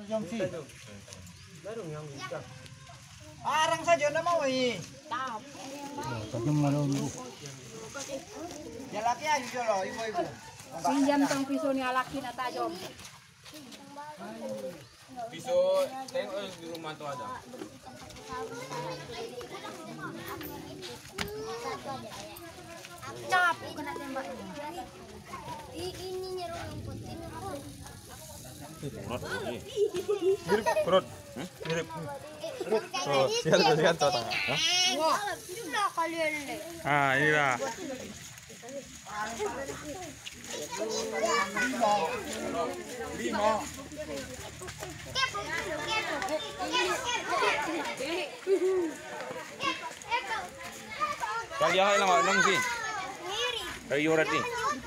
jam sih. Arang saja na mau Tapi malu. Ya laki aja jolo ibu-ibu. Pinjam tong pisau ni laki na tajam. Pisau tengok di rumah tuh ada. Cap kena tembak. Ininya rumput ini apa? Mirip perut. Mirip. Oh, sihat tuh tangan. Wah, sudah kalian deh. Ah, inilah. Lima. Kali yang lang nang sih. Kayu urat ni.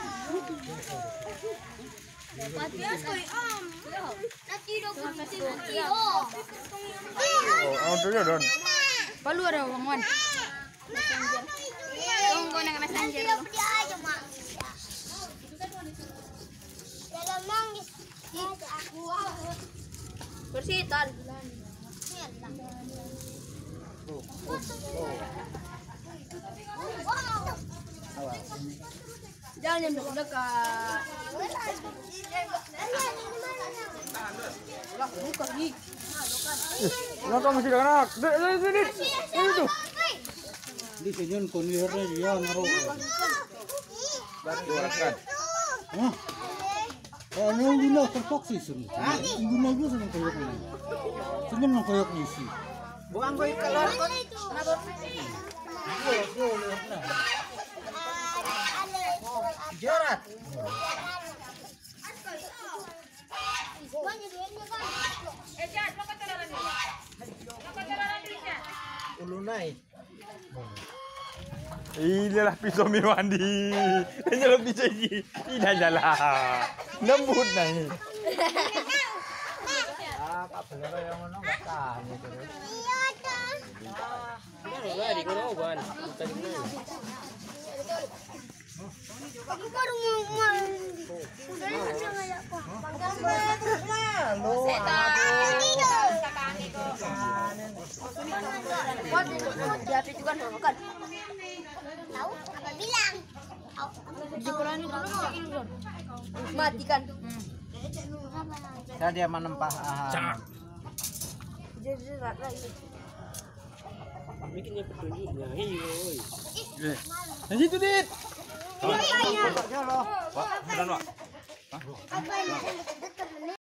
Patias ko om. Natiro ko si Matio. Oh, tu ya don. Palu ada wangon. Tunggu nang messenger. Dia aja mak. Dalam nangis. Bersitan. Jangan yang dekat. Lah, buka ni. Nak masih anak. Sini. Itu. Di sini kon lihatnya dia naruh. Batu kan. Hah? Ano yung gila terfoksi sini? Yung gila juga sama koyok ini. Sini nang koyok ni sih. Buang ko ikalor ko. Jorat. Ulunay. Inilah pisau Miwandi. Ini lebih tinggi. Ini lah. Lembut nih. Ah, kapelero yang ono enggak tahan gitu. Aku baru ngomong. Udah aja ngajak kok. Malu. Jadi juga makan. Tahu apa bilang? Di sekolah ini dulu matikan. Saya dia menempah. Jadi rata itu. Bikinnya petunjuknya, hei. Di situ, Dit. Jolo. Pak, beneran, Pak. Apa yang